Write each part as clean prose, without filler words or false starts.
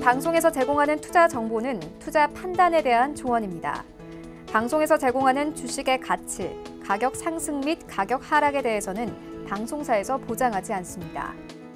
방송에서 제공하는 투자 정보는 투자 판단에 대한 조언입니다. 방송에서 제공하는 주식의 가치, 가격 상승 및 가격 하락에 대해서는 방송사에서 보장하지 않습니다.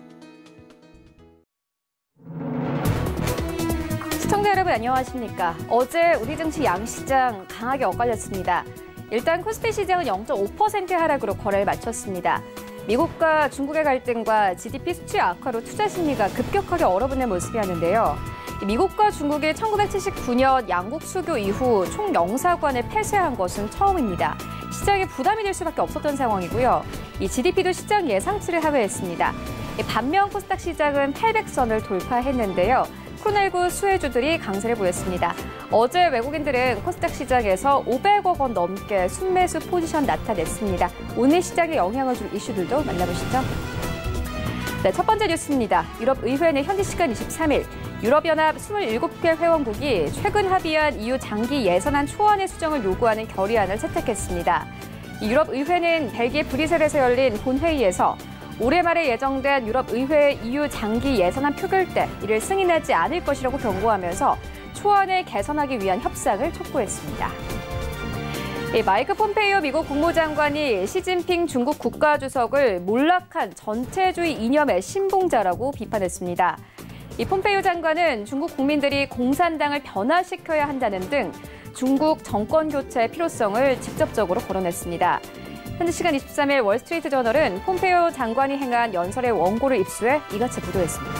시청자 여러분 안녕하십니까? 어제 우리 증시 양시장 강하게 엇갈렸습니다. 일단 코스피 시장은 0.5% 하락으로 거래를 마쳤습니다. 미국과 중국의 갈등과 GDP 수치 악화로 투자 심리가 급격하게 얼어붙는 모습이었는데요. 미국과 중국이 1979년 양국 수교 이후 총영사관을 폐쇄한 것은 처음입니다. 시장에 부담이 될 수밖에 없었던 상황이고요. 이 GDP도 시장 예상치를 하회했습니다. 반면 코스닥 시장은 800선을 돌파했는데요. 코로나19 수혜주들이 강세를 보였습니다. 어제 외국인들은 코스닥 시장에서 500억 원 넘게 순매수 포지션 나타냈습니다. 오늘 시장에 영향을 줄 이슈들도 만나보시죠. 네, 첫 번째 뉴스입니다. 유럽의회는 현지 시간 23일 유럽연합 27개 회원국이 최근 합의한 EU 장기 예산안 초안의 수정을 요구하는 결의안을 채택했습니다. 유럽의회는 벨기에 브뤼셀에서 열린 본회의에서 올해 말에 예정된 유럽의회 EU 장기 예산안 표결 때 이를 승인하지 않을 것이라고 경고하면서 초안을 개선하기 위한 협상을 촉구했습니다. 마이크 폼페이오 미국 국무장관이 시진핑 중국 국가주석을 몰락한 전체주의 이념의 신봉자라고 비판했습니다. 이 폼페이오 장관은 중국 국민들이 공산당을 변화시켜야 한다는 등 중국 정권 교체의 필요성을 직접적으로 거론했습니다. 현지 시간 23일 월스트리트저널은 폼페이오 장관이 행한 연설의 원고를 입수해 이같이 보도했습니다.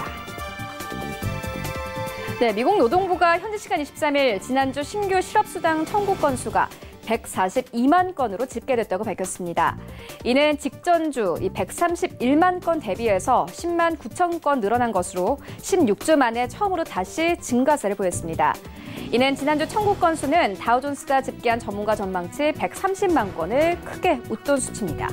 네, 미국 노동부가 현지 시간 23일 지난주 신규 실업수당 청구 건수가 142만 건으로 집계됐다고 밝혔습니다. 이는 직전주 131만 건 대비해서 10만 9천 건 늘어난 것으로 16주 만에 처음으로 다시 증가세를 보였습니다. 이는 지난주 청구 건수는 다우존스가 집계한 전문가 전망치 130만 건을 크게 웃돈 수치입니다.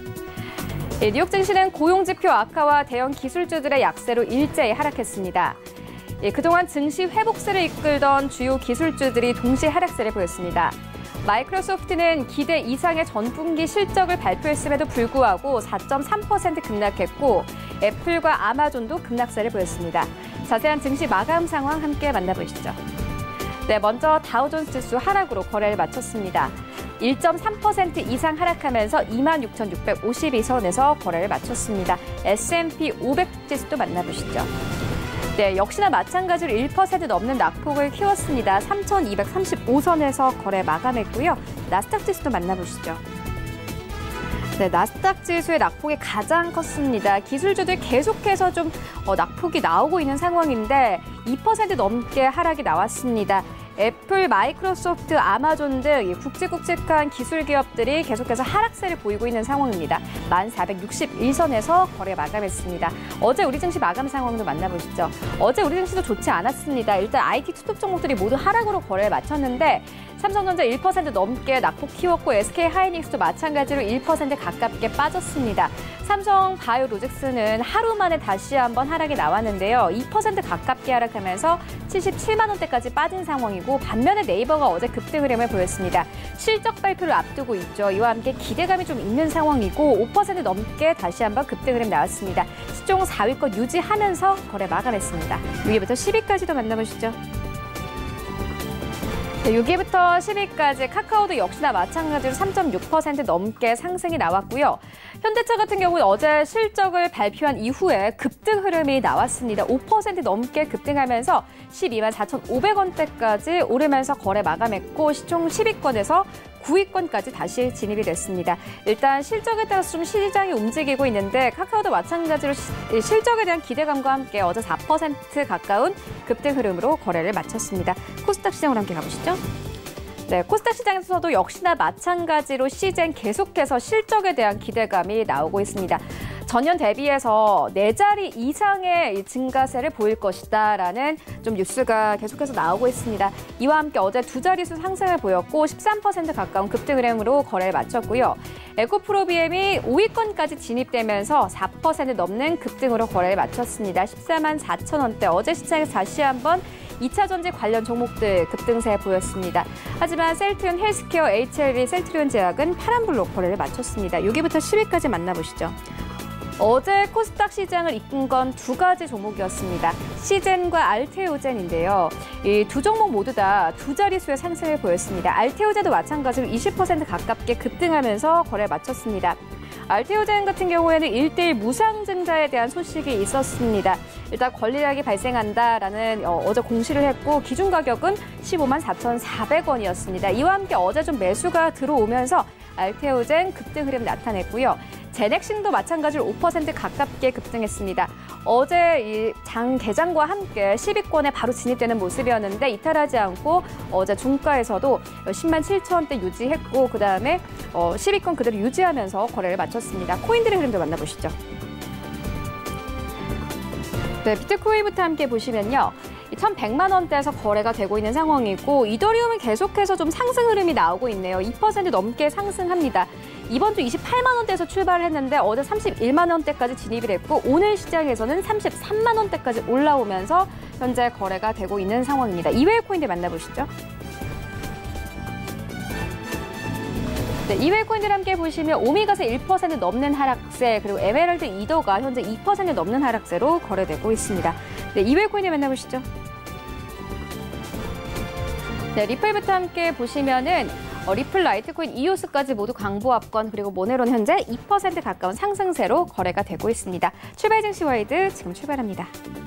뉴욕 증시는 고용지표 악화와 대형 기술주들의 약세로 일제히 하락했습니다. 그동안 증시 회복세를 이끌던 주요 기술주들이 동시에 하락세를 보였습니다. 마이크로소프트는 기대 이상의 전분기 실적을 발표했음에도 불구하고 4.3% 급락했고 애플과 아마존도 급락세를 보였습니다. 자세한 증시 마감 상황 함께 만나보시죠. 네, 먼저 다우존스 지수 하락으로 거래를 마쳤습니다. 1.3% 이상 하락하면서 26,652선에서 거래를 마쳤습니다. S&P 500 지수도 만나보시죠. 네, 역시나 마찬가지로 1% 넘는 낙폭을 키웠습니다. 3,235선에서 거래 마감했고요. 나스닥 지수도 만나보시죠. 네, 나스닥 지수의 낙폭이 가장 컸습니다. 기술주들 계속해서 좀 낙폭이 나오고 있는 상황인데 2% 넘게 하락이 나왔습니다. 애플, 마이크로소프트, 아마존 등 굵직굵직한 기술 기업들이 계속해서 하락세를 보이고 있는 상황입니다. 1461선에서 거래 마감했습니다. 어제 우리 증시 마감 상황도 만나보시죠. 어제 우리 증시도 좋지 않았습니다. 일단 IT 투톱 종목들이 모두 하락으로 거래를 마쳤는데 삼성전자 1% 넘게 낙폭 키웠고 SK하이닉스도 마찬가지로 1% 가깝게 빠졌습니다. 삼성바이오로직스는 하루 만에 다시 한번 하락이 나왔는데요. 2% 가깝게 하락하면서 77만 원대까지 빠진 상황이고 반면에 네이버가 어제 급등 흐름을 보였습니다. 실적 발표를 앞두고 있죠. 이와 함께 기대감이 좀 있는 상황이고 5% 넘게 다시 한번 급등 흐름 나왔습니다. 시총 4위권 유지하면서 거래 마감했습니다. 6위부터 10위까지도 만나보시죠. 네, 6위부터 10위까지 카카오도 역시나 마찬가지로 3.6% 넘게 상승이 나왔고요. 현대차 같은 경우는 어제 실적을 발표한 이후에 급등 흐름이 나왔습니다. 5% 넘게 급등하면서 12만 4,500원대까지 오르면서 거래 마감했고 시총 10위권에서 9위권까지 다시 진입이 됐습니다. 일단 실적에 따라서 좀 시장이 움직이고 있는데 카카오도 마찬가지로 실적에 대한 기대감과 함께 어제 4% 가까운 급등 흐름으로 거래를 마쳤습니다. 코스닥 시장으로 함께 가보시죠. 네, 코스닥 시장에서도 역시나 마찬가지로 시즌 계속해서 실적에 대한 기대감이 나오고 있습니다. 전년 대비해서 4자리 이상의 증가세를 보일 것이다라는 좀 뉴스가 계속해서 나오고 있습니다. 이와 함께 어제 2자릿수 상승을 보였고 13% 가까운 급등 흐름으로 거래를 마쳤고요. 에코프로비엠이 5위권까지 진입되면서 4% 넘는 급등으로 거래를 마쳤습니다. 14만 4천 원대. 어제 시장에서 다시 한번 2차 전지 관련 종목들 급등세 보였습니다. 하지만 셀트리온 헬스케어, HLB, 셀트리온 제약은 파란불로 거래를 마쳤습니다. 6위부터 10위까지 만나보시죠. 어제 코스닥 시장을 이끈 건 두 가지 종목이었습니다. 시젠과 알테오젠인데요. 이 두 종목 모두 다 두 자릿수의 상승을 보였습니다. 알테오젠도 마찬가지로 20% 가깝게 급등하면서 거래를 마쳤습니다. 알테오젠 같은 경우에는 1대1 무상증자에 대한 소식이 있었습니다. 일단 권리락이 발생한다라는 어제 공시를 했고 기준 가격은 15만 4,400원이었습니다. 이와 함께 어제 좀 매수가 들어오면서 알테오젠 급등 흐름 나타냈고요. 제넥신도 마찬가지로 5% 가깝게 급등했습니다. 어제 이 장 개장과 함께 10위권에 바로 진입되는 모습이었는데 이탈하지 않고 어제 중가에서도 10만 7천원대 유지했고 그다음에 10위권 그대로 유지하면서 거래를 마쳤습니다. 코인들의 흐름도 만나보시죠. 네, 비트코인부터 함께 보시면요. 1,100만 원대에서 거래가 되고 있는 상황이고 이더리움은 계속해서 좀 상승 흐름이 나오고 있네요. 2% 넘게 상승합니다. 이번 주 28만 원대에서 출발을 했는데 어제 31만 원대까지 진입을 했고 오늘 시장에서는 33만 원대까지 올라오면서 현재 거래가 되고 있는 상황입니다. 이외의 코인들 만나보시죠. 네, 이외의 코인들 함께 보시면 오미가세 1% 넘는 하락세 그리고 에메랄드 이더가 현재 2% 넘는 하락세로 거래되고 있습니다. 네, 이외의 코인들 만나보시죠. 네, 리플부터 함께 보시면은 리플, 라이트코인, 이오스까지 모두 강보합권 그리고 모네로는 현재 2% 가까운 상승세로 거래가 되고 있습니다. 출발 증시 와이드 지금 출발합니다.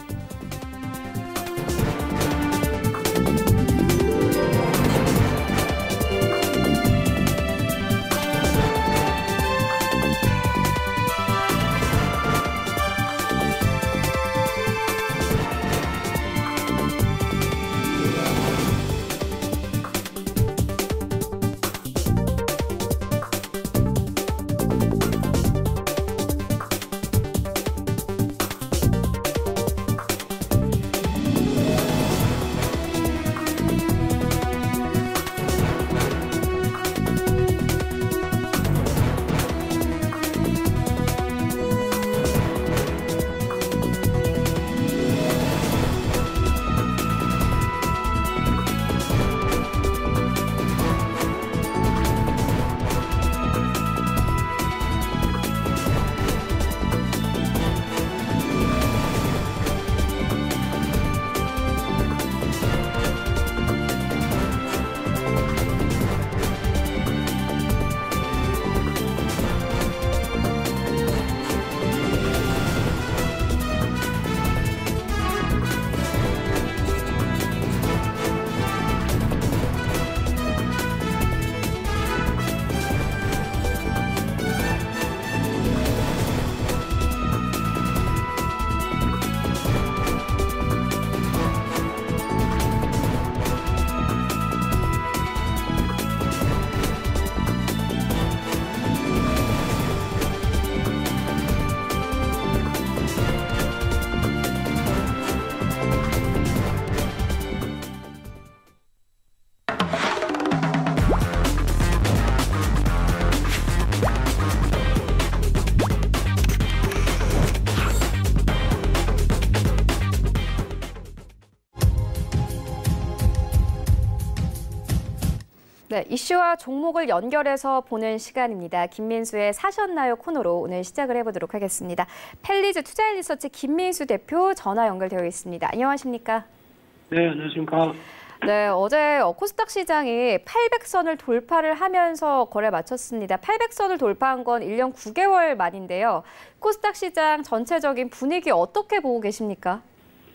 네, 이슈와 종목을 연결해서 보는 시간입니다. 김민수의 사셨나요 코너로 오늘 시작을 해보도록 하겠습니다. 펠리즈 투자인리서치 김민수 대표 전화 연결되어 있습니다. 안녕하십니까? 네, 안녕하십니까? 네, 어제 코스닥 시장이 800선을 돌파를 하면서 거래 마쳤습니다. 800선을 돌파한 건 1년 9개월 만인데요. 코스닥 시장 전체적인 분위기 어떻게 보고 계십니까?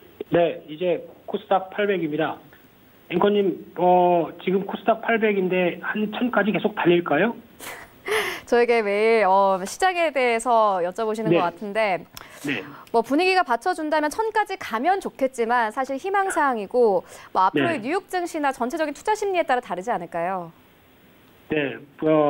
네, 이제 코스닥 800입니다. 앵커님, 지금 코스닥 800인데 한 1000까지 계속 달릴까요? 저에게 매일 시장에 대해서 여쭤보시는 것 같은데 네. 뭐 분위기가 받쳐준다면 1000까지 가면 좋겠지만 사실 희망사항이고 뭐 앞으로의 뉴욕 증시나 전체적인 투자 심리에 따라 다르지 않을까요? 네,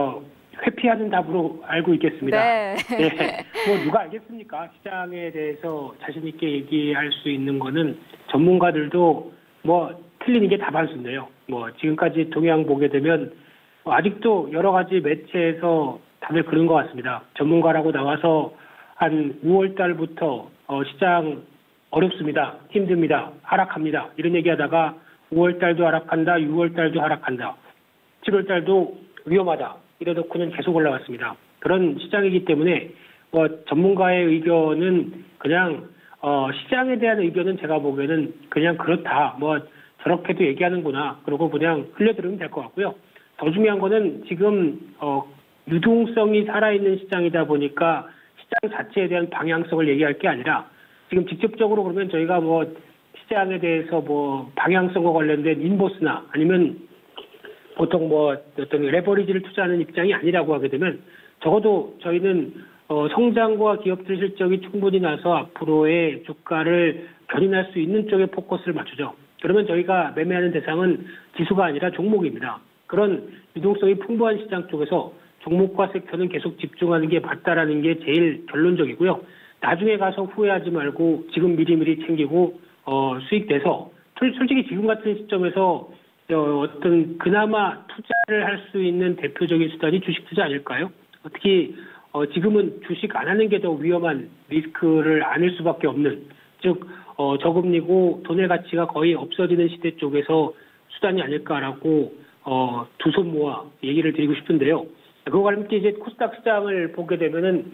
회피하는 답으로 알고 있겠습니다. 네. 네. 뭐 누가 알겠습니까? 시장에 대해서 자신 있게 얘기할 수 있는 거는 전문가들도 뭐 틀리는 게 다반수인데요. 뭐 지금까지 동향 보게 되면 아직도 여러 가지 매체에서 다들 그런 것 같습니다. 전문가라고 나와서 한 6월 달부터 시장 어렵습니다. 힘듭니다. 하락합니다. 이런 얘기하다가 5월 달도 하락한다. 6월 달도 하락한다. 7월 달도 위험하다. 이래놓고는 계속 올라왔습니다. 그런 시장이기 때문에 뭐 전문가의 의견은 그냥 시장에 대한 의견은 제가 보기에는 그냥 그렇다. 뭐 저렇게도 얘기하는구나. 그러고 그냥 흘려들으면 될 것 같고요. 더 중요한 거는 지금 유동성이 살아있는 시장이다 보니까 시장 자체에 대한 방향성을 얘기할 게 아니라 지금 직접적으로 그러면 저희가 뭐 시장에 대해서 뭐 방향성과 관련된 인버스나 아니면 보통 뭐 어떤 레버리지를 투자하는 입장이 아니라고 하게 되면 적어도 저희는 성장과 기업들 실적이 충분히 나서 앞으로의 주가를 견인할 수 있는 쪽에 포커스를 맞추죠. 그러면 저희가 매매하는 대상은 지수가 아니라 종목입니다. 그런 유동성이 풍부한 시장 쪽에서 종목과 섹터는 계속 집중하는 게 맞다라는 게 제일 결론적이고요. 나중에 가서 후회하지 말고 지금 미리미리 챙기고 수익 내서 솔직히 지금 같은 시점에서 어떤 그나마 투자를 할 수 있는 대표적인 수단이 주식 투자 아닐까요? 특히 지금은 주식 안 하는 게 더 위험한 리스크를 안을 수밖에 없는 즉 저금리고 돈의 가치가 거의 없어지는 시대 쪽에서 수단이 아닐까라고 두 손 모아 얘기를 드리고 싶은데요. 그거와 함께 이제 코스닥 시장을 보게 되면은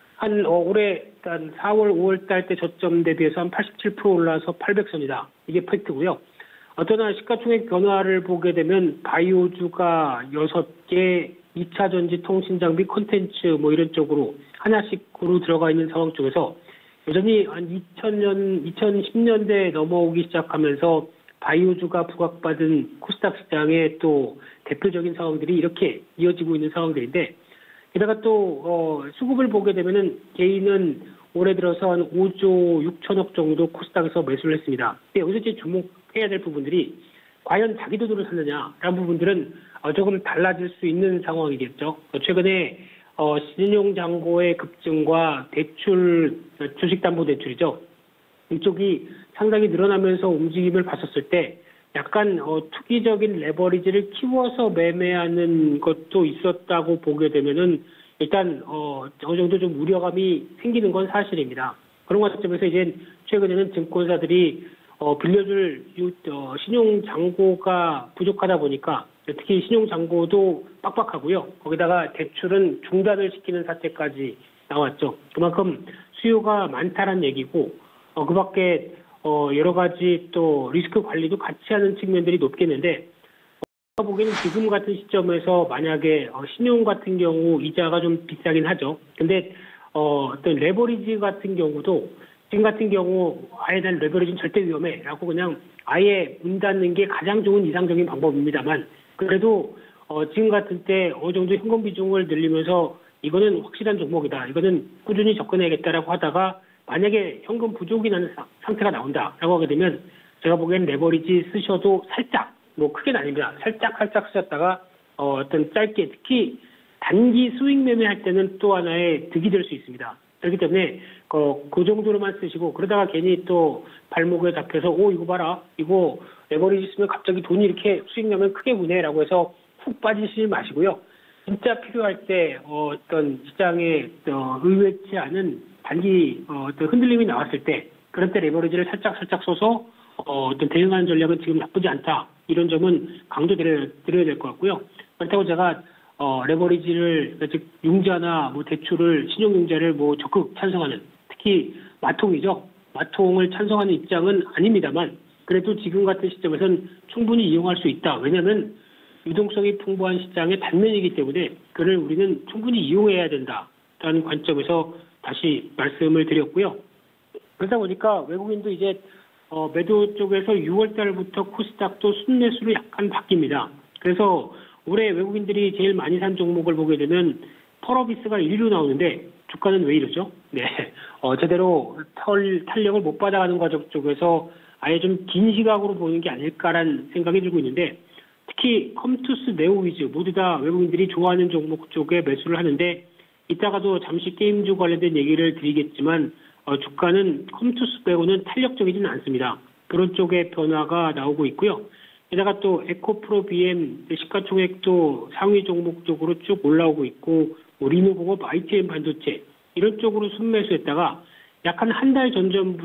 올해 한 4월, 5월 달 때 저점 대비해서 한 87% 올라서 800선이다. 이게 팩트고요. 어떠나 시가총액 변화를 보게 되면 바이오주가 6개, 2차 전지 통신 장비 콘텐츠 뭐 이런 쪽으로 하나씩으로 들어가 있는 상황 쪽에서 여전히 한 2010년대에 넘어오기 시작하면서 바이오주가 부각받은 코스닥 시장의 또 대표적인 상황들이 이렇게 이어지고 있는 상황들인데 게다가 또 수급을 보게 되면은 개인은 올해 들어서 한 5조 6천억 정도 코스닥에서 매수를 했습니다. 여기서 이제 주목해야 될 부분들이 과연 자기 돈으로 샀느냐라는 부분들은 조금 달라질 수 있는 상황이겠죠. 최근에 신용잔고의 급증과 대출, 주식담보대출이죠. 이쪽이 상당히 늘어나면서 움직임을 봤었을 때 약간 투기적인 레버리지를 키워서 매매하는 것도 있었다고 보게 되면은 일단 어느 정도 좀 우려감이 생기는 건 사실입니다. 그런 관점에서 이제 최근에는 증권사들이 빌려줄 신용잔고가 부족하다 보니까 특히 신용잔고도 빡빡하고요. 거기다가 대출은 중단을 시키는 사태까지 나왔죠. 그만큼 수요가 많다는 얘기고 그 밖에 여러 가지 또 리스크 관리도 같이 하는 측면들이 높겠는데 제가 보기에는 지금 같은 시점에서 만약에 신용 같은 경우 이자가 좀 비싸긴 하죠. 근데 어떤 레버리지 같은 경우도 지금 같은 경우 아예 난 레버리지는 절대 위험해라고 그냥 아예 문 닫는 게 가장 좋은 이상적인 방법입니다만 그래도 지금 같은 때 어느 정도 현금 비중을 늘리면서 이거는 확실한 종목이다. 이거는 꾸준히 접근해야겠다라고 하다가 만약에 현금 부족이 나는 상태가 나온다라고 하게 되면 제가 보기엔 레버리지 쓰셔도 살짝 뭐 크게는 아닙니다. 살짝 쓰셨다가 어떤 짧게 특히 단기 수익 매매할 때는 또 하나의 득이 될 수 있습니다. 그렇기 때문에 그 정도로만 쓰시고 그러다가 괜히 또 발목에 잡혀서 이거 봐라 이거 레버리지 쓰면 갑자기 돈이 이렇게 수익 나면 크게 부네라고 해서 훅 빠지시지 마시고요. 진짜 필요할 때 어떤 시장에 의외치 않은 단기 어떤 흔들림이 나왔을 때 그럴 때 레버리지를 살짝 써서 어떤 대응하는 전략은 지금 나쁘지 않다. 이런 점은 강조 드려야 될 것 같고요. 그렇다고 제가 레버리지를 즉 융자나 뭐 대출을 신용융자를 뭐 적극 찬성하는 특히 마통이죠. 마통을 찬성하는 입장은 아닙니다만 그래도 지금 같은 시점에서는 충분히 이용할 수 있다. 왜냐하면 유동성이 풍부한 시장의 단면이기 때문에 그를 우리는 충분히 이용해야 된다라는 관점에서 다시 말씀을 드렸고요. 그러다 보니까 외국인도 이제 매도 쪽에서 6월 달부터 코스닥도 순매수로 약간 바뀝니다. 그래서 올해 외국인들이 제일 많이 산 종목을 보게 되면 펄어비스가 1위로 나오는데 주가는 왜 이러죠? 네, 제대로 탄력을 못 받아가는 과정 쪽에서 아예 좀 긴 시각으로 보는 게 아닐까라는 생각이 들고 있는데 특히 컴투스, 네오위즈 모두 다 외국인들이 좋아하는 종목 쪽에 매수를 하는데 이따가도 잠시 게임주 관련된 얘기를 드리겠지만 주가는 컴투스 빼고는 탄력적이지는 않습니다. 그런 쪽의 변화가 나오고 있고요. 게다가 또 에코프로 BM 시가총액도 상위 종목 쪽으로 쭉 올라오고 있고 리노공업, ITM 반도체 이런 쪽으로 순매수했다가 약 한 달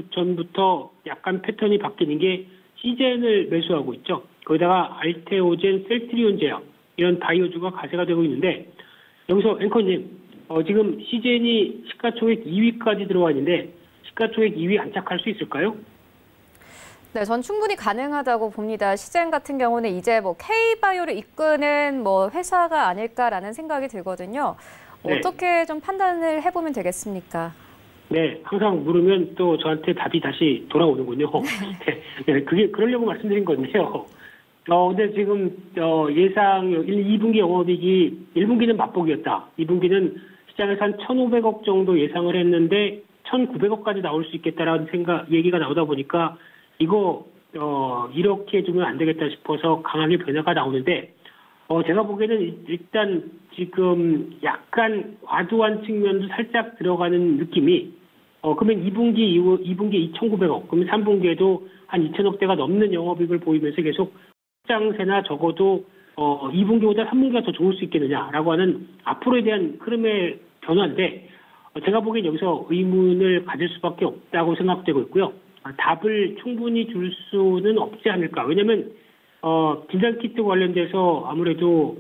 전부터 약간 패턴이 바뀌는 게 시젠을 매수하고 있죠. 거기다가 알테오젠, 셀트리온 제약 이런 바이오주가 가세가 되고 있는데 여기서 앵커님 지금 CJN이 시가총액 2위까지 들어와 있는데 시가총액 2위 안착할 수 있을까요? 네, 전 충분히 가능하다고 봅니다. CJN 같은 경우는 이제 뭐 K바이오를 이끄는 뭐 회사가 아닐까라는 생각이 들거든요. 네. 어떻게 좀 판단을 해보면 되겠습니까? 네, 항상 물으면 또 저한테 답이 다시 돌아오는군요. 네, 그러려고 말씀드린 건데요. 근데 지금, 예상 2분기 영업이익이 1분기는 맛보기였다. 2분기는 시장에서 한 1,500억 정도 예상을 했는데 1,900억까지 나올 수 있겠다라는 얘기가 나오다 보니까 이거, 이렇게 두면 안 되겠다 싶어서 강하게 변화가 나오는데, 제가 보기에는 일단 지금 약간 과도한 측면도 살짝 들어가는 느낌이, 그러면 2분기 2,900억, 그러면 3분기에도 한 2,000억대가 넘는 영업이익을 보이면서 계속 확장세나 적어도 2분기보다 3분기가 더 좋을 수 있겠느냐라고 하는 앞으로에 대한 흐름의 변화인데 제가 보기엔 여기서 의문을 가질 수밖에 없다고 생각되고 있고요. 답을 충분히 줄 수는 없지 않을까. 왜냐하면 진단키트 관련돼서 아무래도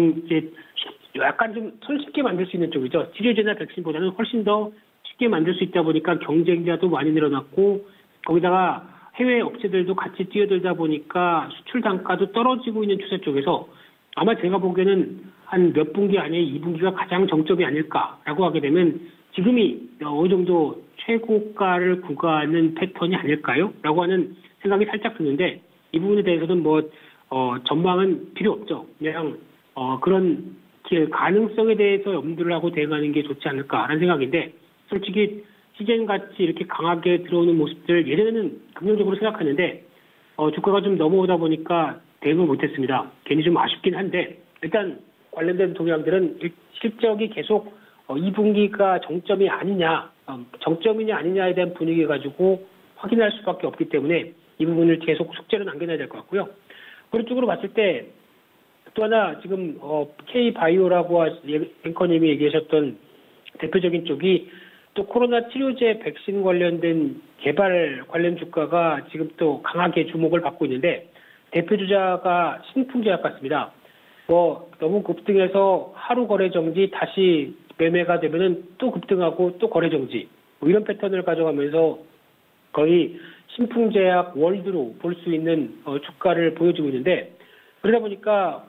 약간 좀 손쉽게 만들 수 있는 쪽이죠. 치료제나 백신보다는 훨씬 더 쉽게 만들 수 있다 보니까 경쟁자도 많이 늘어났고 거기다가 해외 업체들도 같이 뛰어들다 보니까 수출 단가도 떨어지고 있는 추세 쪽에서 아마 제가 보기에는 한 몇 분기 안에 2분기가 가장 정점이 아닐까라고 하게 되면 지금이 어느 정도 최고가를 구가하는 패턴이 아닐까요? 라고 하는 생각이 살짝 드는데 이 부분에 대해서는 전망은 필요 없죠. 그냥 그런 가능성에 대해서 염두를 하고 대응하는 게 좋지 않을까라는 생각인데 솔직히 CJN 같이 이렇게 강하게 들어오는 모습들 예전에는 긍정적으로 생각했는데 주가가 좀 넘어오다 보니까 대응을 못했습니다. 괜히 좀 아쉽긴 한데 일단 관련된 동향들은 실적이 계속 2분기가 정점이 아니냐, 정점이냐 아니냐에 대한 분위기 가지고 확인할 수밖에 없기 때문에 이 부분을 계속 숙제로 남겨놔야 될 것 같고요. 그런 쪽으로 봤을 때 또 하나 지금 K바이오라고 앵커님이 얘기하셨던 대표적인 쪽이 또 코로나 치료제 백신 관련된 개발 관련 주가가 지금 또 강하게 주목을 받고 있는데 대표 주자가 신풍제약 같습니다. 너무 급등해서 하루 거래 정지 다시 매매가 되면은 또 급등하고 또 거래 정지 이런 패턴을 가져가면서 거의 신풍제약 월드로 볼 수 있는 주가를 보여주고 있는데 그러다 보니까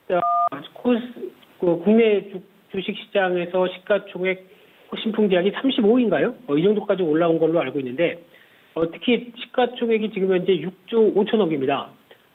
국내 주식 시장에서 시가총액 신풍제약이 35인가요? 이 정도까지 올라온 걸로 알고 있는데 특히 시가총액이 지금 현재 6조 5천억입니다.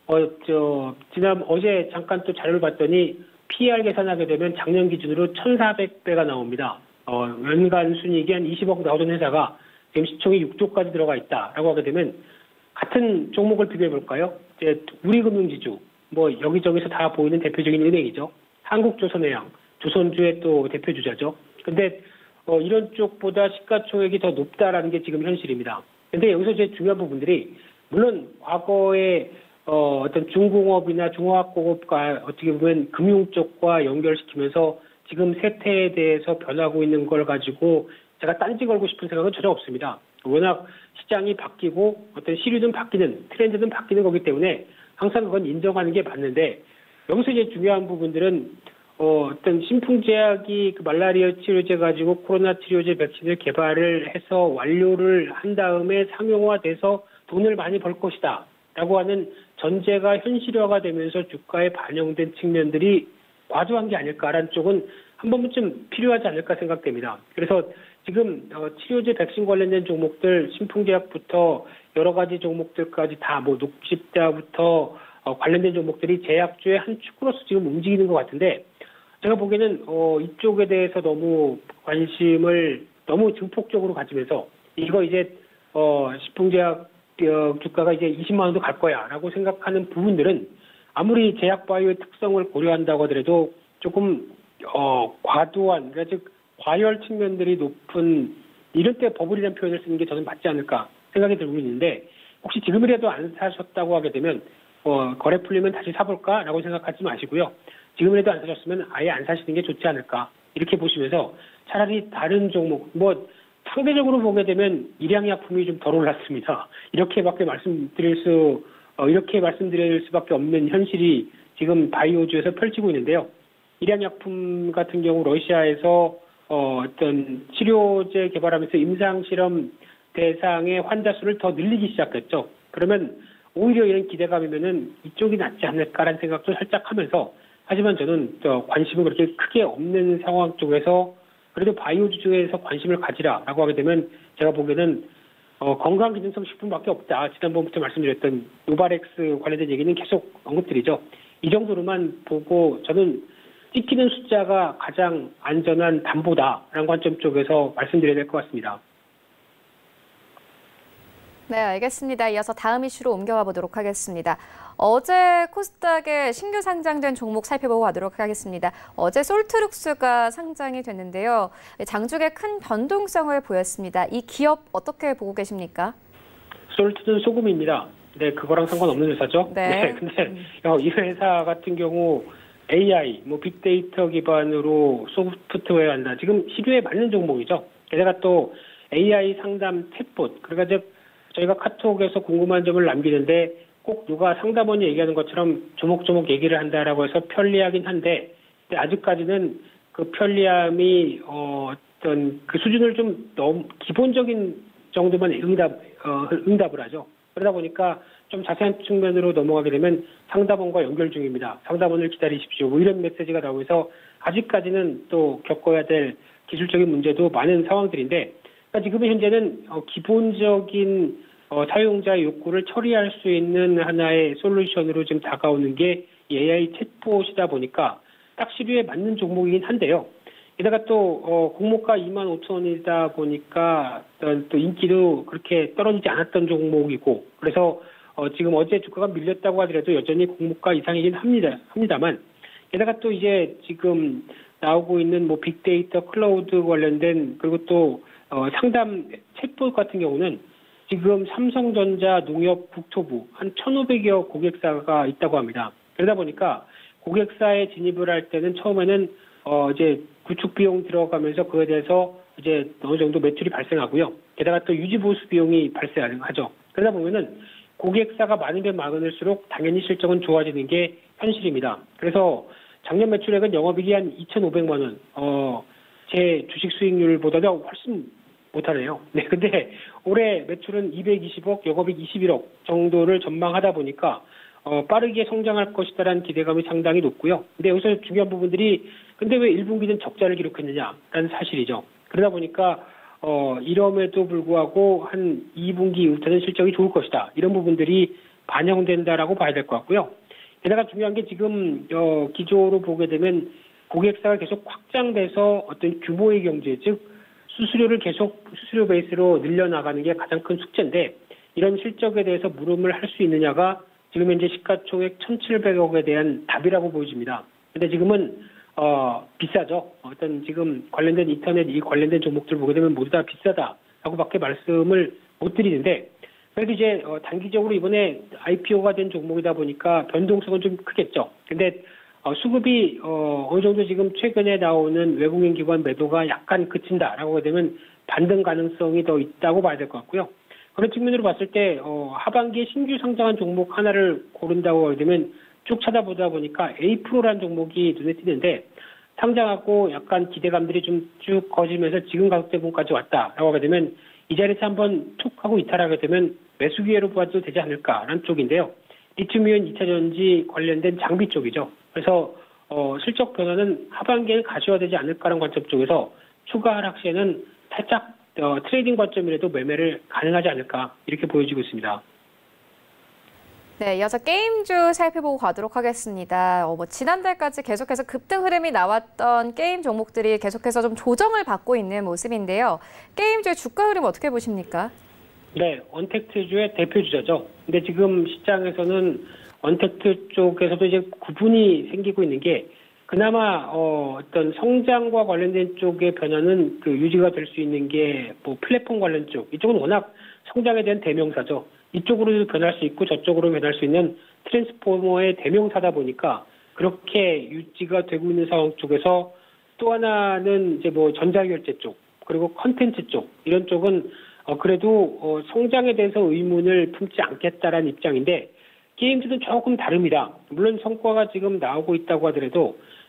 어제 잠깐 또 자료를 봤더니 PER 계산하게 되면 작년 기준으로 1,400배가 나옵니다. 연간 순이익이 한 20억 나오던 회사가 지금 시총이 6조까지 들어가 있다라고 하게 되면 같은 종목을 비교해 볼까요? 이제 우리금융지주, 여기저기서 다 보이는 대표적인 은행이죠. 한국조선해양, 조선주의 또 대표 주자죠. 근데 이런 쪽보다 시가총액이 더 높다라는 게 지금 현실입니다. 근데 여기서 이제 중요한 부분들이 물론 과거에 어떤 중공업이나 중화학공업과 어떻게 보면 금융 쪽과 연결시키면서 지금 세태에 대해서 변하고 있는 걸 가지고 제가 딴지 걸고 싶은 생각은 전혀 없습니다. 워낙 시장이 바뀌고 어떤 시류는 바뀌는 트렌드는 바뀌는 거기 때문에 항상 그건 인정하는 게 맞는데 여기서 이제 중요한 부분들은 어떤 신풍제약이 말라리아 치료제 가지고 코로나 치료제 백신을 개발을 해서 완료를 한 다음에 상용화돼서 돈을 많이 벌 것이다 라고 하는 전제가 현실화가 되면서 주가에 반영된 측면들이 과도한 게 아닐까라는 쪽은 한 번쯤 필요하지 않을까 생각됩니다. 그래서 지금 치료제 백신 관련된 종목들 신풍제약부터 여러 가지 종목들까지 다 녹십자부터 관련된 종목들이 제약주의 한 축으로서 지금 움직이는 것 같은데 제가 보기에는 이쪽에 대해서 너무 관심을 너무 증폭적으로 가지면서 이거 이제 신풍제약 주가가 이제 20만 원도 갈 거야라고 생각하는 부분들은 아무리 제약바이오의 특성을 고려한다고 하더라도 조금 과도한 그러니까 즉 과열 측면들이 높은 이런 때 버블이라는 표현을 쓰는 게 저는 맞지 않을까 생각이 들고 있는데 혹시 지금이라도 안 사셨다고 하게 되면 거래 풀리면 다시 사볼까라고 생각하지 마시고요. 지금이라도 안 사셨으면 아예 안 사시는 게 좋지 않을까 이렇게 보시면서 차라리 다른 종목 상대적으로 보게 되면 일양약품이 좀 덜 올랐습니다. 이렇게 말씀드릴 수밖에 없는 현실이 지금 바이오주에서 펼치고 있는데요. 일양약품 같은 경우 러시아에서 어떤 치료제 개발하면서 임상실험 대상의 환자 수를 더 늘리기 시작했죠. 그러면 오히려 이런 기대감이면은 이쪽이 낫지 않을까라는 생각도 살짝 하면서, 하지만 저는 관심은 그렇게 크게 없는 상황 쪽에서 그래도 바이오주 쪽에서 관심을 가지라라고 하게 되면 제가 보기에는 건강기능성 식품밖에 없다. 지난번부터 말씀드렸던 노바렉스 관련된 얘기는 계속 언급드리죠. 이 정도로만 보고 저는 찍히는 숫자가 가장 안전한 담보다라는 관점 쪽에서 말씀드려야 될 것 같습니다. 네, 알겠습니다. 이어서 다음 이슈로 옮겨가 보도록 하겠습니다. 어제 코스닥에 신규 상장된 종목 살펴보고 가도록 하겠습니다. 어제 솔트룩스가 상장이 됐는데요. 장중에 큰 변동성을 보였습니다. 이 기업 어떻게 보고 계십니까? 솔트는 소금입니다. 네, 그거랑 상관없는 회사죠. 네. 근데 이 회사 같은 경우 AI, 빅데이터 기반으로 소프트웨어 한다. 지금 시류에 맞는 종목이죠. 게다가 또 AI 상담 챗봇. 그러니까 저희가 카톡에서 궁금한 점을 남기는데 꼭 누가 상담원이 얘기하는 것처럼 조목조목 얘기를 한다라고 해서 편리하긴 한데, 근데 아직까지는 그 편리함이 어떤 그 수준을 좀 너무 기본적인 정도만 응답을 하죠. 그러다 보니까 좀 자세한 측면으로 넘어가게 되면 상담원과 연결 중입니다. 상담원을 기다리십시오. 이런 메시지가 나오면서 아직까지는 또 겪어야 될 기술적인 문제도 많은 상황들인데, 그러니까 지금 현재는 기본적인 사용자 욕구를 처리할 수 있는 하나의 솔루션으로 지금 다가오는 게 AI 챗봇이다 보니까 딱 시류에 맞는 종목이긴 한데요. 게다가 또 공모가 25,000원이다 보니까 또 인기도 그렇게 떨어지지 않았던 종목이고, 그래서 지금 어제 주가가 밀렸다고 하더라도 여전히 공모가 이상이긴 합니다만, 게다가 또 이제 지금 나오고 있는 빅데이터 클라우드 관련된, 그리고 또 상담 챗봇 같은 경우는 지금 삼성전자, 농협, 국토부 한 1,500여 고객사가 있다고 합니다. 그러다 보니까 고객사에 진입을 할 때는 처음에는 이제 구축 비용 들어가면서 그에 대해서 이제 어느 정도 매출이 발생하고요. 게다가 또 유지 보수 비용이 발생하죠. 그러다 보면은 고객사가 많으면 많을수록 당연히 실적은 좋아지는 게 현실입니다. 그래서 작년 매출액은 영업이익이 한 2,500만 원. 제 주식 수익률보다도 훨씬 못하네요. 네, 근데 올해 매출은 220억, 영업이익 21억 정도를 전망하다 보니까 빠르게 성장할 것이다라는 기대감이 상당히 높고요. 근데 여기서 중요한 부분들이, 근데 왜 1분기는 적자를 기록했느냐라는 사실이죠. 그러다 보니까 이럼에도 불구하고 한 2분기 이후부터는 실적이 좋을 것이다. 이런 부분들이 반영된다라고 봐야 될 것 같고요. 게다가 중요한 게 지금 기조로 보게 되면 고객사가 계속 확장돼서 어떤 규모의 경제, 즉 수수료를 계속 수수료 베이스로 늘려나가는 게 가장 큰 숙제인데, 이런 실적에 대해서 물음을 할 수 있느냐가 지금 현재 시가총액 1,700억에 대한 답이라고 보여집니다. 근데 지금은 비싸죠. 어떤 지금 관련된 인터넷 이 관련된 종목들 보게 되면 모두 다 비싸다라고밖에 말씀을 못 드리는데, 그래도 이제 단기적으로 이번에 IPO가 된 종목이다 보니까 변동성은 좀 크겠죠. 근데 수급이 어느 정도 지금 최근에 나오는 외국인 기관 매도가 약간 그친다라고 하게 되면 반등 가능성이 더 있다고 봐야 될 것 같고요. 그런 측면으로 봤을 때 하반기에 신규 상장한 종목 하나를 고른다고 하게 되면 쭉 찾아보다 보니까 A프로라는 종목이 눈에 띄는데, 상장하고 약간 기대감들이 좀 쭉 거지면서 지금 가격대분까지 왔다라고 하게 되면 이 자리에서 한번 툭 하고 이탈하게 되면 매수 기회로 봐도 되지 않을까라는 쪽인데요. 리튬이온 2차전지 관련된 장비 쪽이죠. 그래서 실적 변화는 하반기에 가셔야 되지 않을까라는 관점 쪽에서 추가 하락 시에는 살짝 트레이딩 관점이라도 매매를 가능하지 않을까, 이렇게 보여지고 있습니다. 네, 이어서 게임주 살펴보고 가도록 하겠습니다. 지난달까지 계속해서 급등 흐름이 나왔던 게임 종목들이 계속해서 좀 조정을 받고 있는 모습인데요. 게임주의 주가 흐름 어떻게 보십니까? 네, 언택트주의 대표주자죠. 근데 지금 시장에서는 언택트 쪽에서도 이제 구분이 생기고 있는 게, 그나마 어떤 성장과 관련된 쪽의 변화는 그 유지가 될 수 있는 게 플랫폼 관련 쪽, 이쪽은 워낙 성장에 대한 대명사죠. 이쪽으로도 변할 수 있고 저쪽으로 변할 수 있는 트랜스포머의 대명사다 보니까 그렇게 유지가 되고 있는 상황 쪽에서, 또 하나는 이제 전자결제 쪽, 그리고 컨텐츠 쪽, 이런 쪽은 그래도 성장에 대해서 의문을 품지 않겠다라는 입장인데, 게임즈는 조금 다릅니다. 물론 성과가 지금 나오고 있다고 하더라도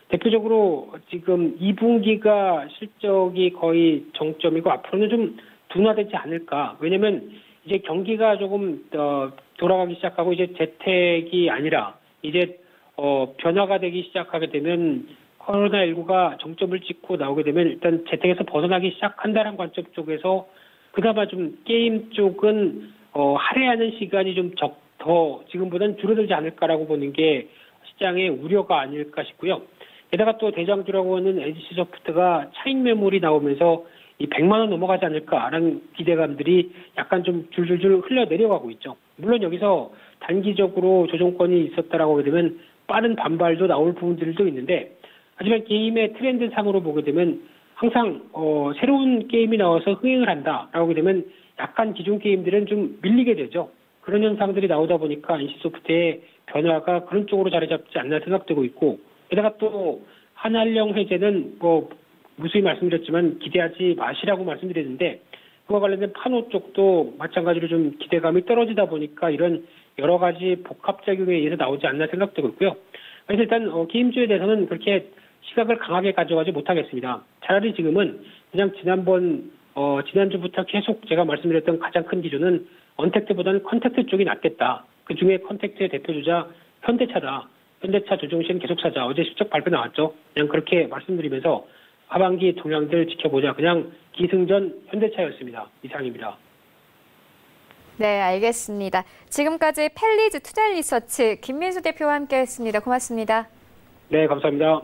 대표적으로 지금 2분기가 실적이 거의 정점이고 앞으로는 좀 둔화되지 않을까. 왜냐면 이제 경기가 조금 돌아가기 시작하고 이제 재택이 아니라 이제 변화가 되기 시작하게 되면 코로나19가 정점을 찍고 나오게 되면 일단 재택에서 벗어나기 시작한다는 관점 쪽에서 그나마 좀 게임 쪽은 할애하는 시간이 좀 더 지금보다는 줄어들지 않을까라고 보는 게 시장의 우려가 아닐까 싶고요. 게다가 또 대장주라고 하는 NC소프트가 차익 매물이 나오면서 이 100만 원 넘어가지 않을까라는 기대감들이 약간 좀 줄줄줄 흘러 내려가고 있죠. 물론 여기서 단기적으로 조정권이 있었다라고 하게 되면 빠른 반발도 나올 부분들도 있는데, 하지만 게임의 트렌드 상으로 보게 되면 항상 새로운 게임이 나와서 흥행을 한다라고 하게 되면 약간 기존 게임들은 좀 밀리게 되죠. 그런 현상들이 나오다 보니까 NC소프트의 변화가 그런 쪽으로 자리 잡지 않나 생각되고 있고, 게다가 또 한한령 해제는 무수히 말씀드렸지만 기대하지 마시라고 말씀드렸는데, 그와 관련된 판호 쪽도 마찬가지로 좀 기대감이 떨어지다 보니까 이런 여러 가지 복합작용에 의해서 나오지 않나 생각되고 있고요. 그래서 일단 게임주에 대해서는 그렇게 시각을 강하게 가져가지 못하겠습니다. 차라리 지금은 그냥 지난주부터 계속 제가 말씀드렸던 가장 큰 기준은 언택트보다는 컨택트 쪽이 낫겠다. 그중에 컨택트의 대표주자 현대차다. 현대차 조정시는 계속 사자. 어제 실적 발표 나왔죠. 그냥 그렇게 말씀드리면서 하반기 동향들 지켜보자. 그냥 기승전 현대차였습니다. 이상입니다. 네, 알겠습니다. 지금까지 펠리즈 투자리서치 김민수 대표와 함께했습니다. 고맙습니다. 네, 감사합니다.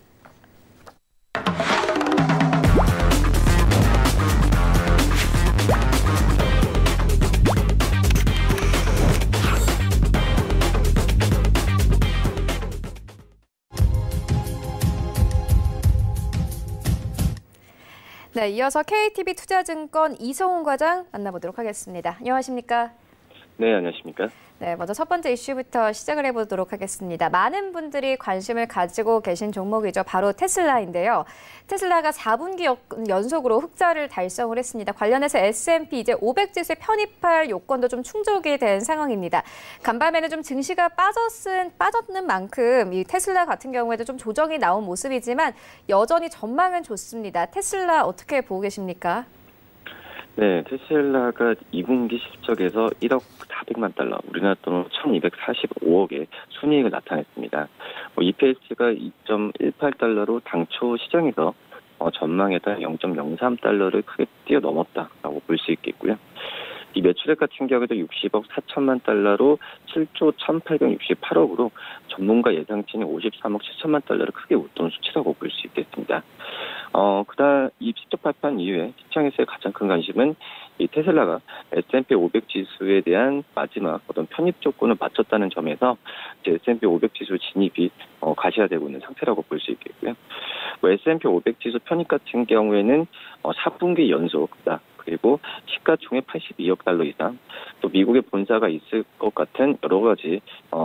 네, 이어서 KTB 투자증권 이성훈 과장 만나보도록 하겠습니다. 안녕하십니까? 네, 안녕하십니까? 네, 먼저 첫 번째 이슈부터 시작을 해보도록 하겠습니다. 많은 분들이 관심을 가지고 계신 종목이죠. 바로 테슬라인데요. 테슬라가 4분기 연속으로 흑자를 달성을 했습니다. 관련해서 S&P 이제 500지수에 편입할 요건도 좀 충족이 된 상황입니다. 간밤에는 좀 증시가 빠졌는 만큼 이 테슬라 같은 경우에도 좀 조정이 나온 모습이지만 여전히 전망은 좋습니다. 테슬라 어떻게 보고 계십니까? 네, 테슬라가 2분기 실적에서 1억 400만 달러, 우리나라 돈으로 1245억의 순이익을 나타냈습니다. EPS가 2.18달러로 당초 시장에서 전망했던 0.03달러를 크게 뛰어넘었다라고 볼 수 있겠고요. 이 매출액 같은 경우에도 60억 4천만 달러로 7조 1,868억으로 전문가 예상치는 53억 7천만 달러를 크게 웃돈 수치라고 볼 수 있겠습니다. 그다음 이 실적 발표한 이후에 시장에서의 가장 큰 관심은 이 테슬라가 S&P 500 지수에 대한 마지막 어떤 편입 조건을 맞췄다는 점에서 이제 S&P 500 지수 진입이 가시화되고 있는 상태라고 볼 수 있겠고요. S&P 500 지수 편입 같은 경우에는 4분기 연속다. 그리고 시가총액 82억 달러 이상, 또 미국의 본사가 있을 것 같은 여러 가지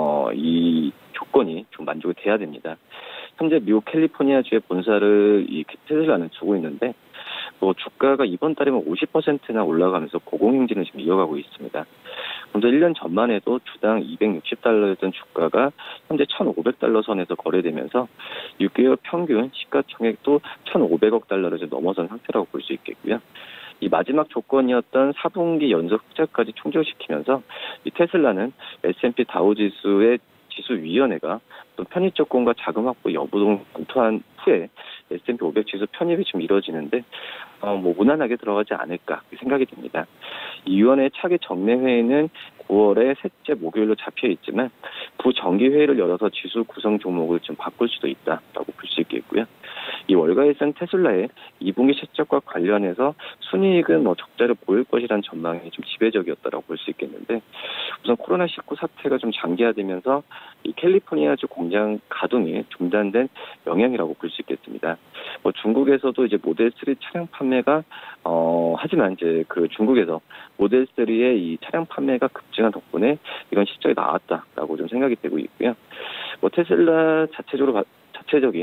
이 조건이 좀 만족이 돼야 됩니다. 현재 미국 캘리포니아주의 본사를 이 테슬라는 두고 있는데, 주가가 이번 달에만 50%나 올라가면서 고공행진을 지금 이어가고 있습니다. 먼저 1년 전만 해도 주당 260달러였던 주가가 현재 1,500달러 선에서 거래되면서 6개월 평균 시가총액도 1,500억 달러를 넘어선 상태라고 볼 수 있겠고요. 이 마지막 조건이었던 4분기 연속 흑자까지 충족시키면서 이 테슬라는 S&P 다우지수의 지수위원회가 또 편입 조건과 자금 확보 여부를 검토한 후에 S&P 500 지수 편입이 좀 이루어지는데 무난하게 들어가지 않을까 생각이 듭니다. 이 위원회의 차기 정례회의는 9월에 셋째 목요일로 잡혀 있지만 부정기회의를 열어서 지수 구성 종목을 좀 바꿀 수도 있다라고 볼 수 있겠고요. 이 월가에서는 테슬라의 2분기 실적과 관련해서 순이익은 적자를 보일 것이라는 전망이 좀 지배적이었다라고 볼 수 있겠는데, 우선 코로나19 사태가 좀 장기화되면서 이 캘리포니아주 공장 가동이 중단된 영향이라고 볼 수 있겠습니다. 중국에서도 이제 모델 3 차량 판매가 하지만 이제 그 중국에서 모델 3의 이 차량 판매가 급증한 덕분에 이건 실적이 나왔다라고 좀 생각이 되고 있고요. 테슬라 자체적인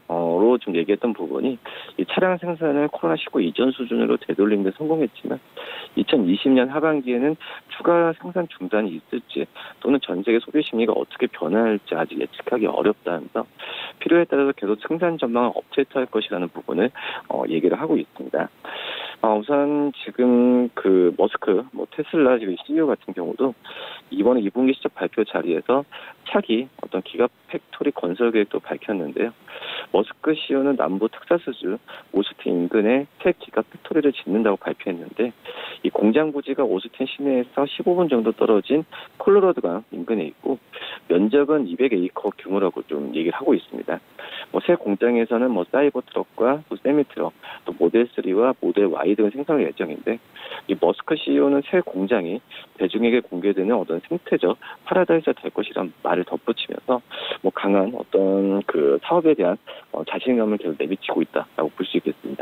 로 좀 얘기했던 부분이 이 차량 생산을 코로나19 이전 수준으로 되돌리는 데 성공했지만 2020년 하반기에는 추가 생산 중단이 있을지 또는 전 세계 소비 심리가 어떻게 변할지 아직 예측하기 어렵다면서 필요에 따라서 계속 생산 전망을 업데이트할 것이라는 부분을 얘기를 하고 있습니다. 우선 지금 그 머스크, 테슬라 지금 CEO 같은 경우도 이번에 2분기 실적 발표 자리에서 차기 어떤 기가 팩토리 건설 계획도 밝혔는데요. 머스크 CEO는 남부 텍사스주 오스틴 인근에 새 기가 팩토리를 짓는다고 발표했는데 이 공장 부지가 오스틴 시내에서 15분 정도 떨어진 콜로라도강 인근에 있고 면적은 200에이커 규모라고 좀 얘기를 하고 있습니다. 새 공장에서는 사이버 트럭과 또 세미 트럭, 또 모델 3와 모델 Y 등을 생산할 예정인데 이 머스크 CEO는 새 공장이 대중에게 공개되는 어떤 생태적 파라다이스가 될 것이란 말을 덧붙이면서 강한 어떤 그 사업에 대한 자신감을 계속 내비치고 있다라고 볼 수 있겠습니다.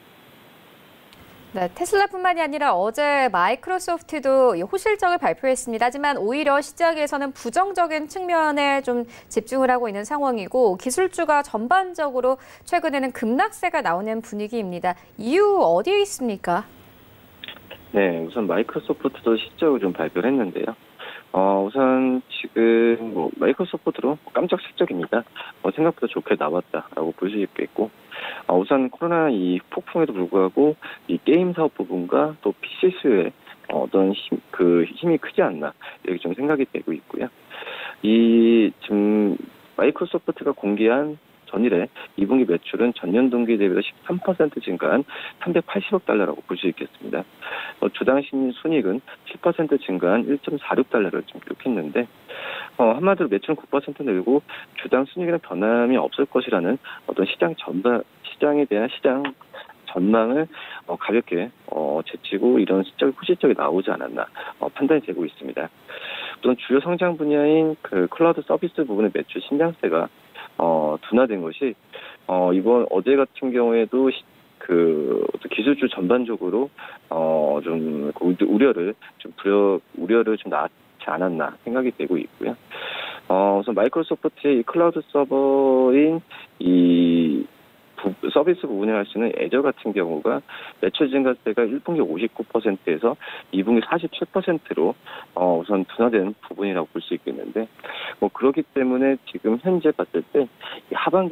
네, 테슬라뿐만이 아니라 어제 마이크로소프트도 호실적을 발표했습니다. 하지만 오히려 시장에서는 부정적인 측면에 좀 집중을 하고 있는 상황이고 기술주가 전반적으로 최근에는 급락세가 나오는 분위기입니다. 이유 어디에 있습니까? 네, 우선 마이크로소프트도 실적을 좀 발표를 했는데요. 우선 지금 마이크로소프트로 깜짝 실적입니다. 생각보다 좋게 나왔다라고 볼 수 있겠고, 우선 코로나 이 폭풍에도 불구하고 이 게임 사업 부분과 또 PC 수요에 어떤 힘이 크지 않나 이렇게 좀 생각이 되고 있고요. 이 지금 마이크로소프트가 공개한 전일에 2분기 매출은 전년 동기 대비로 13% 증가한 380억 달러라고 볼 수 있겠습니다. 주당 순이익은 7% 증가한 1.46 달러를 좀 기록했는데 한마디로 매출은 9% 늘고 주당 순이익에는 변함이 없을 것이라는 어떤 시장에 대한 시장 전망을 가볍게 제치고 이런 실적이 호실적이 나오지 않았나 판단이 되고 있습니다. 또한 주요 성장 분야인 그 클라우드 서비스 부분의 매출 신장세가 둔화된 것이 이번 어제 같은 경우에도 그 기술주 전반적으로 좀 우려를 좀 낳지 않았나 생각이 되고 있고요. 우선 마이크로소프트의 이 클라우드 서버인 이 서비스 부분에 할 수 있는 애저 같은 경우가 매출 증가세가 1분기 59%에서 2분기 47%로 우선 둔화된 부분이라고 볼 수 있겠는데 그렇기 때문에 지금 현재 봤을 때 이 하반기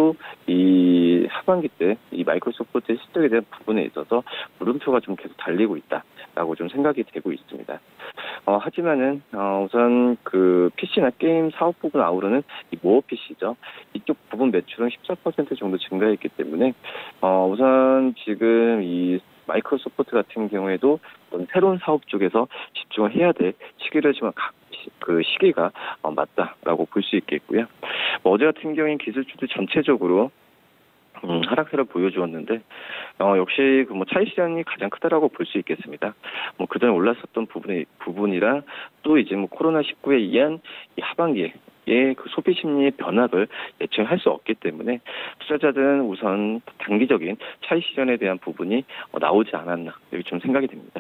때 이 마이크로소프트의 실적에 대한 부분에 있어서 물음표가 좀 계속 달리고 있다라고 좀 생각이 되고 있습니다. 하지만은 우선 그 PC나 게임 사업 부분 아우르는 이 모어 PC죠. 이쪽 부분 매출은 14% 정도 증가했기 때문에 우선 지금 이 마이크로소프트 같은 경우에도 새로운 사업 쪽에서 집중을 해야 될 시기를 지금 그 시기가 맞다라고 볼 수 있겠고요. 어제 같은 경우엔 기술주들 전체적으로 하락세를 보여주었는데 역시 차익 시장이 가장 크다라고 볼 수 있겠습니다. 그전에 올랐었던 부분이라 또 이제 코로나19에 의한 이 하반기에 그 소비 심리의 변화를 예측할 수 없기 때문에 투자자들은 우선 단기적인 차익 실현에 대한 부분이 나오지 않았나 이렇게 좀 생각이 됩니다.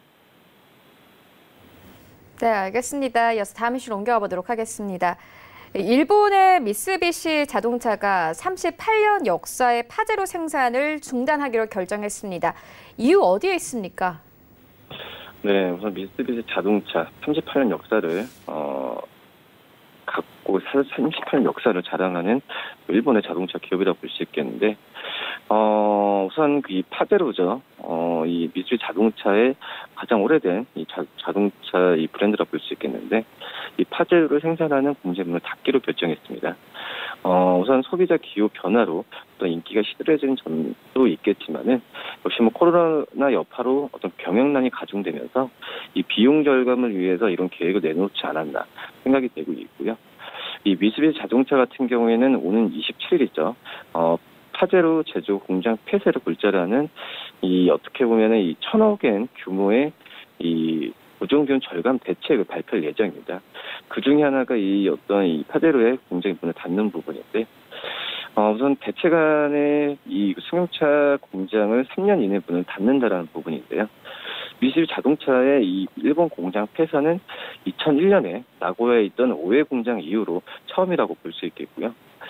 네, 알겠습니다. 이어서 다음 이슈로 옮겨가 보도록 하겠습니다. 일본의 미쓰비시 자동차가 38년 역사의 파제로 생산을 중단하기로 결정했습니다. 이유 어디에 있습니까? 네, 우선 미쓰비시 자동차 38년 역사를 갖고 38년 역사를 자랑하는 일본의 자동차 기업이라고 볼 수 있겠는데 우선 이 파제로죠. 이 미쓰비시 자동차의 가장 오래된 이 자동차 이 브랜드라고 볼 수 있겠는데 이 파제로를 생산하는 공장을 닫기로 결정했습니다. 우선 소비자 기호 변화로 또 인기가 시들해진 점도 있겠지만은 역시 코로나 여파로 어떤 경영난이 가중되면서 이 비용 절감을 위해서 이런 계획을 내놓지 않았나 생각이 되고 있고요. 이 미쓰비시 자동차 같은 경우에는 오는 27일이죠. 파제로 제조 공장 폐쇄를 골자라는 이 어떻게 보면은 이 1,000억 엔 규모의 이 고정비용 절감 대책을 발표할 예정입니다. 그 중에 하나가 이 파제로의 공장의 문을 닫는 부분인데, 우선 대책안에 이 승용차 공장을 3년 이내 문을 닫는다라는 부분인데요. 미쓰비시 자동차의 이 일본 공장 폐쇄는 2001년에 나고야에 있던 오해 공장 이후로 처음이라고 볼 수 있겠고요.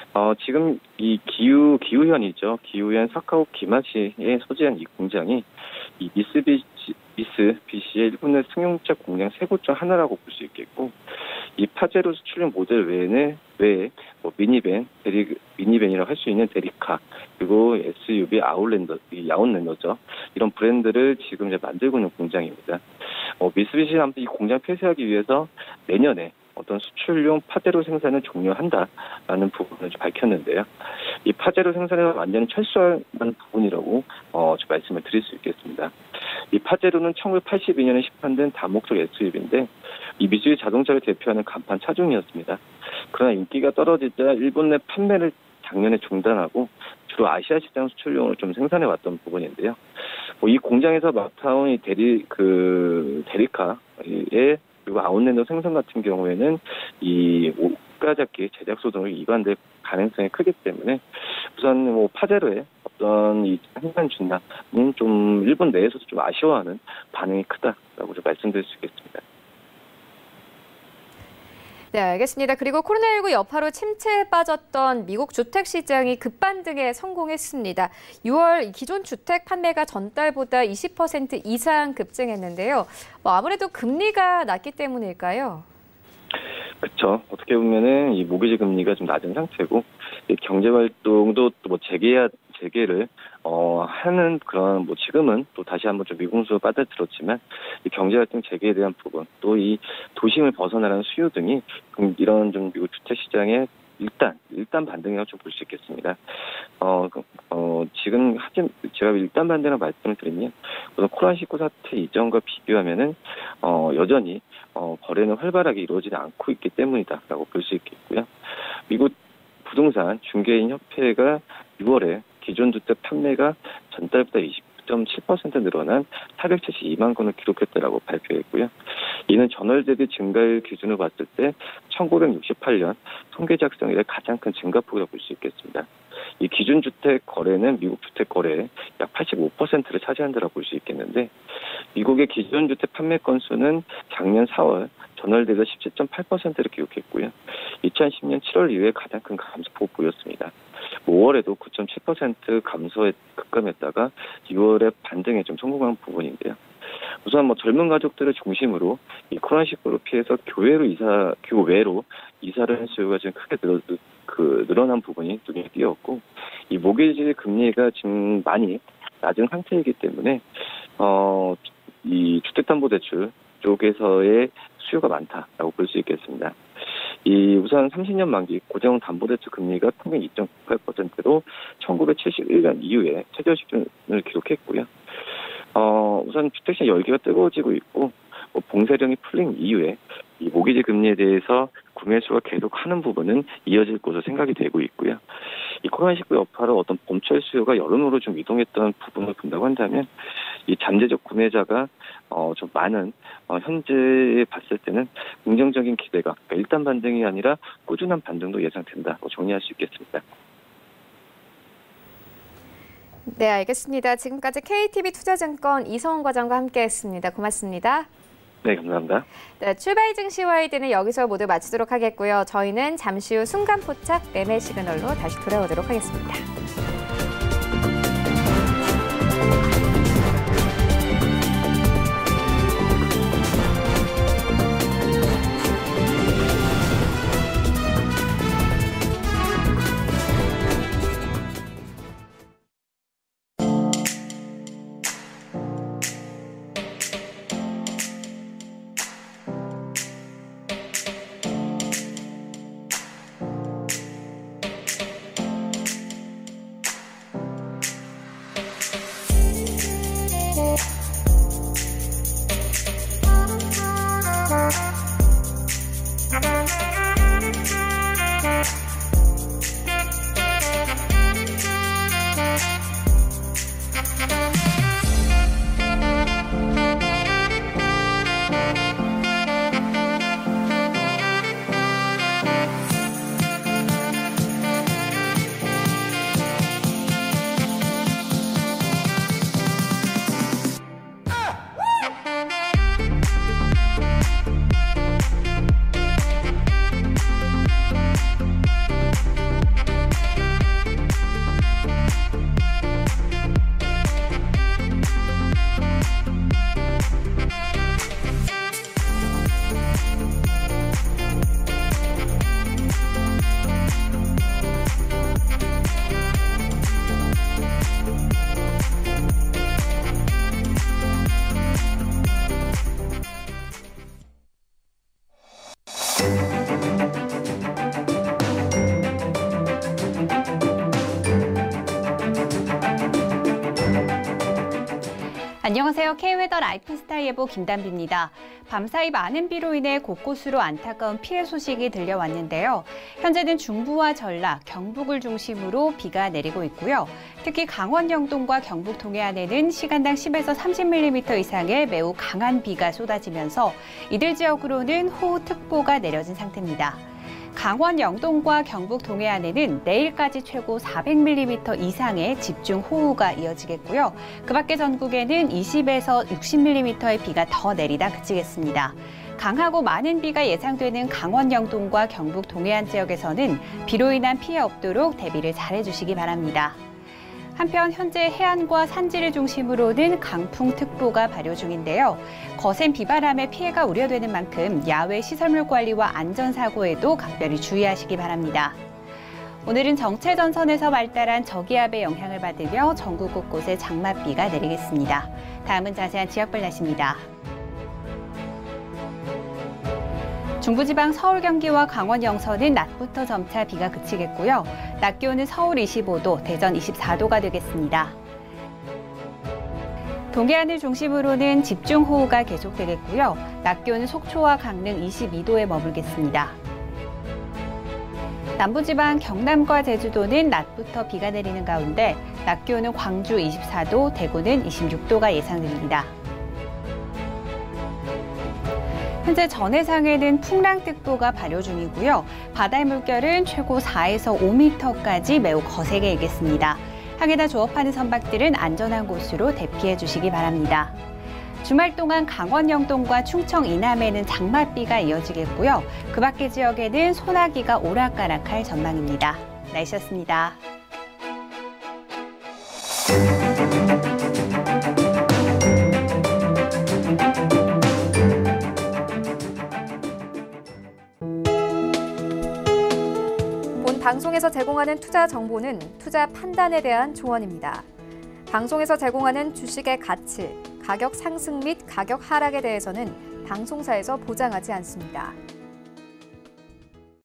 지금 이 기후현이죠. 기후현 사카오 기마시에 소재한 이 공장이 이 미쓰비시의 일본의 승용차 공장 세 곳 중 하나라고 볼 수 있겠고, 이 파제로 수출용 모델 외에 뭐 미니밴이라고 할 수 있는 데리카, 그리고 SUV 아웃랜더죠. 이런 브랜드를 지금 이제 만들고 있는 공장입니다. 미쓰비시는 아무튼 이 공장 폐쇄하기 위해서 내년에 어떤 수출용 파제로 생산을 종료한다라는 부분을 밝혔는데요. 이 파제로 생산을 완전히 철수하는 부분이라고 말씀을 드릴 수 있겠습니다. 이 파제로는 1982년에 시판된 다목적 SUV인데 이 미쓰비시 자동차를 대표하는 간판 차종이었습니다. 그러나 인기가 떨어지자 일본 내 판매를 작년에 중단하고 주로 아시아 시장 수출용으로 좀 생산해왔던 부분인데요. 이 공장에서 맡아온 이 데리카의 그리고 아웃랜더 생산 같은 경우에는 이 옷가잡기 제작소 등을 위반될 가능성이 크기 때문에 우선 파제로의 어떤 이 생산 중단은 좀 일본 내에서도 좀 아쉬워하는 반응이 크다라고 좀 말씀드릴 수 있겠습니다. 네, 알겠습니다. 그리고 코로나19 여파로 침체에 빠졌던 미국 주택 시장이 급반등에 성공했습니다. 6월 기존 주택 판매가 전달보다 20% 이상 급증했는데요. 아무래도 금리가 낮기 때문일까요? 그렇죠. 어떻게 보면은 이 모기지 금리가 좀 낮은 상태고 경제 활동도 또 재개를 하는 그런 지금은 또 다시 한번 좀 미궁수로 빠져들었지만 이 경제 활동 재개에 대한 부분, 또 이 도심을 벗어나는 수요 등이 이런 좀 미국 주택 시장의 일단 반등이라고 좀 볼 수 있겠습니다. 지금 제가 일단 반등이라고 말씀을 드리면 코로나19 사태 이전과 비교하면은 여전히 거래는 활발하게 이루어지지 않고 있기 때문이다라고 볼 수 있겠고요. 미국 부동산 중개인 협회가 6월에 기존 주택 판매가 전달보다 20.7% 늘어난 472만 건을 기록했다라고 발표했고요. 이는 전월 대비 증가율 기준으로 봤을 때 1968년 통계 작성 이래 가장 큰 증가폭이라고 볼 수 있겠습니다. 이 기준 주택 거래는 미국 주택 거래의 약 85%를 차지한다라고 볼 수 있겠는데, 미국의 기존 주택 판매 건수는 작년 4월 전월 대비 17.8%를 기록했고요. 2010년 7월 이후에 가장 큰 감소폭을 보였습니다. 5월에도 9.7% 감소에 급감했다가 6월에 반등에 좀 성공한 부분인데요. 우선 젊은 가족들을 중심으로 이 코로나19로 피해서 교외로 이사를 한 수요가 지금 크게 늘어난 부분이 눈에 띄었고, 이 모기지 금리가 지금 많이 낮은 상태이기 때문에 이 주택담보대출 쪽에서의 수요가 많다라고 볼 수 있겠습니다. 우선 30년 만기 고정담보대출 금리가 평균 2.98%로 1971년 이후에 최저 수준을 기록했고요. 우선 주택시장 열기가 뜨거워지고 있고 봉쇄령이 풀린 이후에 이 모기지 금리에 대해서 구매 수가 계속 하는 부분은 이어질 것으로 생각이 되고 있고요. 이 코로나19 여파로 어떤 봄철 수요가 여름으로 좀 이동했던 부분을 본다고 한다면 이 잠재적 구매자가 좀 많은 현재 봤을 때는 긍정적인 기대가 일단 반등이 아니라 꾸준한 반등도 예상된다고 정리할 수 있겠습니다. 네, 알겠습니다. 지금까지 KTB 투자증권 이성훈 과장과 함께했습니다. 고맙습니다. 네, 감사합니다. 네, 출발 증시 와이드는 여기서 모두 마치도록 하겠고요. 저희는 잠시 후 순간 포착 매매 시그널로 다시 돌아오도록 하겠습니다. 안녕하세요. K웨더 라이프스타일 예보 김단비입니다. 밤사이 많은 비로 인해 곳곳으로 안타까운 피해 소식이 들려왔는데요. 현재는 중부와 전라, 경북을 중심으로 비가 내리고 있고요. 특히 강원 영동과 경북 동해안에는 시간당 10에서 30mm 이상의 매우 강한 비가 쏟아지면서 이들 지역으로는 호우특보가 내려진 상태입니다. 강원 영동과 경북 동해안에는 내일까지 최고 400mm 이상의 집중호우가 이어지겠고요. 그 밖에 전국에는 20에서 60mm의 비가 더 내리다 그치겠습니다. 강하고 많은 비가 예상되는 강원 영동과 경북 동해안 지역에서는 비로 인한 피해 없도록 대비를 잘해주시기 바랍니다. 한편 현재 해안과 산지를 중심으로는 강풍특보가 발효 중인데요. 거센 비바람에 피해가 우려되는 만큼 야외 시설물 관리와 안전사고에도 각별히 주의하시기 바랍니다. 오늘은 정체전선에서 발달한 저기압의 영향을 받으며 전국 곳곳에 장맛비가 내리겠습니다. 다음은 자세한 지역별 날씨입니다. 중부지방 서울, 경기와 강원 영서는 낮부터 점차 비가 그치겠고요. 낮 기온은 서울 25도, 대전 24도가 되겠습니다. 동해안을 중심으로는 집중호우가 계속되겠고요. 낮 기온은 속초와 강릉 22도에 머물겠습니다. 남부지방 경남과 제주도는 낮부터 비가 내리는 가운데 낮 기온은 광주 24도, 대구는 26도가 예상됩니다. 현재 전해상에는 풍랑특보가 발효 중이고요. 바다의 물결은 최고 4에서 5m까지 매우 거세게 일겠습니다. 항해나 조업하는 선박들은 안전한 곳으로 대피해 주시기 바랍니다. 주말 동안 강원 영동과 충청 이남에는 장맛비가 이어지겠고요. 그 밖의 지역에는 소나기가 오락가락할 전망입니다. 날씨였습니다. 방송에서 제공하는 투자 정보는 투자 판단에 대한 조언입니다. 방송에서 제공하는 주식의 가치, 가격 상승 및 가격 하락에 대해서는 방송사에서 보장하지 않습니다.